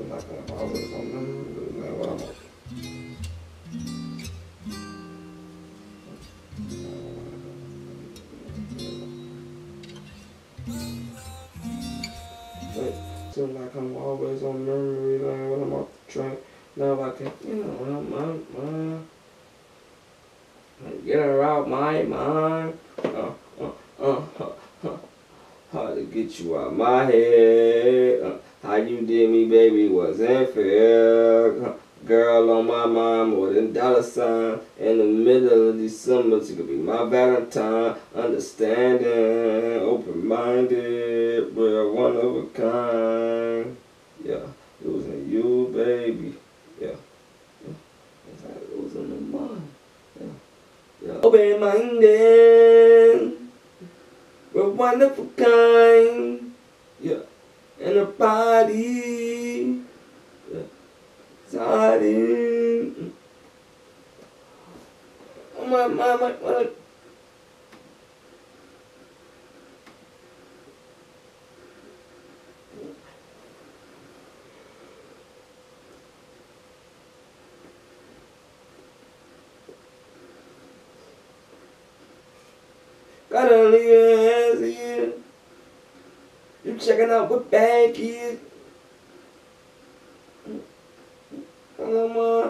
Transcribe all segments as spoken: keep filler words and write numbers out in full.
like I'm always on them. Like what I'm Feel like I'm always on memory lane when I'm off the train. Now I can, you know, I'm, I'm, I'm get her out my mind. Uh, uh, uh, uh, uh. Hard to get you out my head. Uh, how you did me, baby, wasn't fair. Uh, girl on my mind, more than dollar sign. In the middle of December, she could be my Valentine. Understanding, open-minded, real one of a kind. Yeah, losing you, baby. Yeah, yeah. It's like losing the mind. Yeah, yeah. Open-minded. We're one of a kind, yeah, and a body, yeah, exciting. Oh my, my, my, my. Gotta leave your hands in. You checking out what bag is. Come on.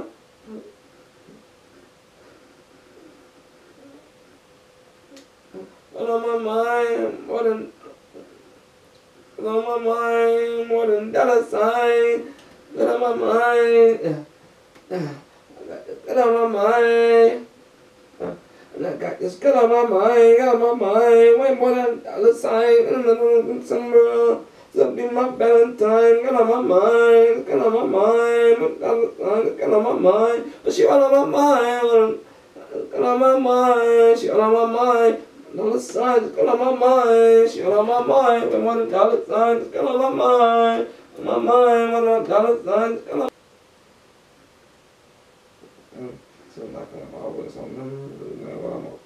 What on my mind, more than, what on my mind, more than dollar sign. What on my mind, what on my mind. And I got this good on my mind, got on my mind, way more than dollar sign, in December, to be my Valentine, got on my mind, got on my mind, got on my mind, but she all on my mind, got on my mind, she all on my mind, dollar signs, got on my mind, she all on my mind, way more than dollar signs, got on my mind, my mind, more than dollar signs, got on. So like I'm always on them, like what I'm on.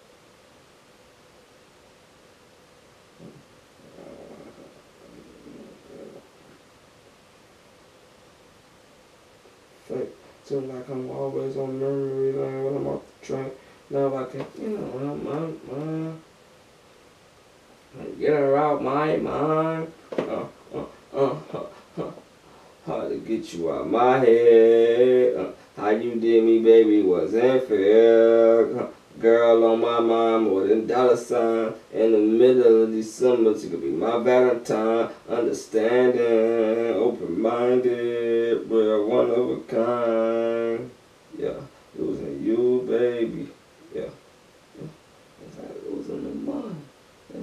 So like I'm always on memory lane when I'm off the train. Now I can, you know, I'm, I'm, I'm get her out my mind. Uh, uh, uh, uh, uh. Hard to get you out my head. Uh, how you did me, baby, wasn't fair. Uh, girl on my mind, more than dollar sign. In the middle of December, she could be my Valentine. Understanding, open-minded, real one of a kind. Yeah, losing you, baby. Yeah, yeah. It's like losing the mind. Yeah.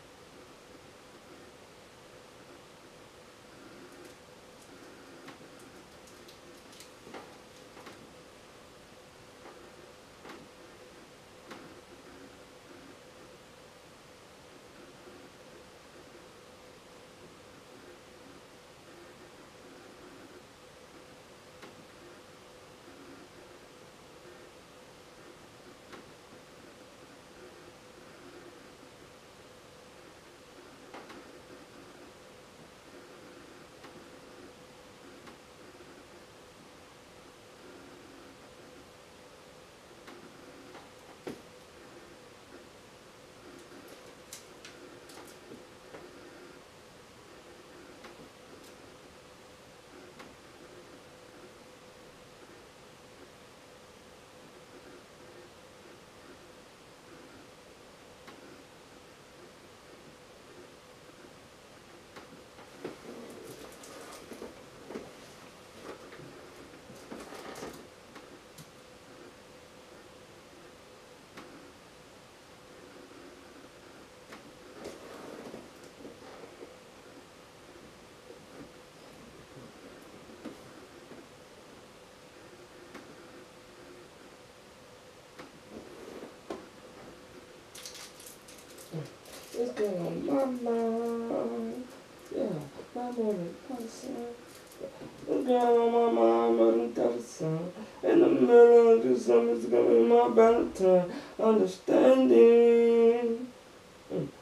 It's going on my mind. Yeah, my morning person. It's going on my mind, more than dollar sign. In the middle of December, it's gonna be my Valentine. Understanding,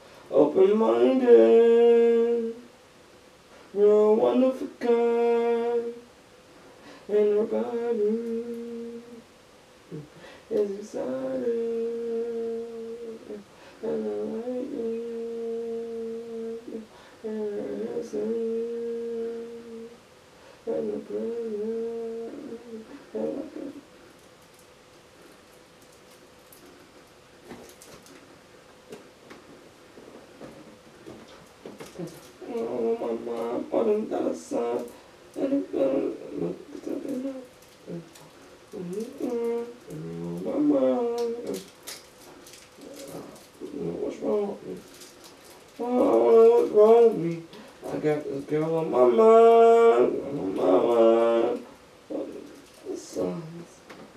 open-minded, real one of a kind. body is exciting, and I like it, and I sing, and the present, and I can. Oh, my mom, all them dollar signs, and it feels my mom. What's wrong with me? Oh, what's wrong with me? I got this girl on my mind, on my mind. The sons.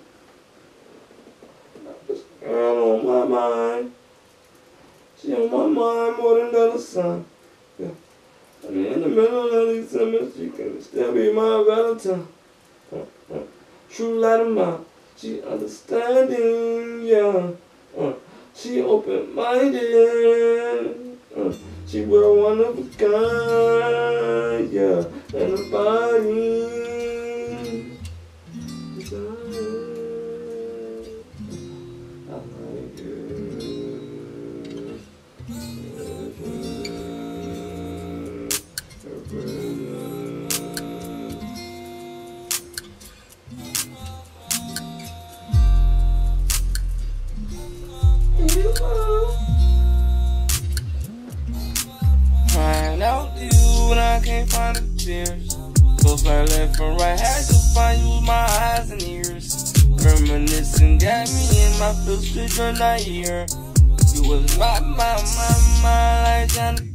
Got this girl on my mind. She on my mind more than the other son. Yeah. I mean, in the middle of these summers, she can still be my Valentine. Uh, uh, true light of mine. She understanding, yeah. Uh, she open-minded. Uh, she wear one of a kind, yeah. And a body. I like it. Crying out to you when I can't find the tears. Goes like left and right, had to find you with my eyes and ears. Reminiscing got me in my feels during that year. You was my, my, my, my, like Johnny.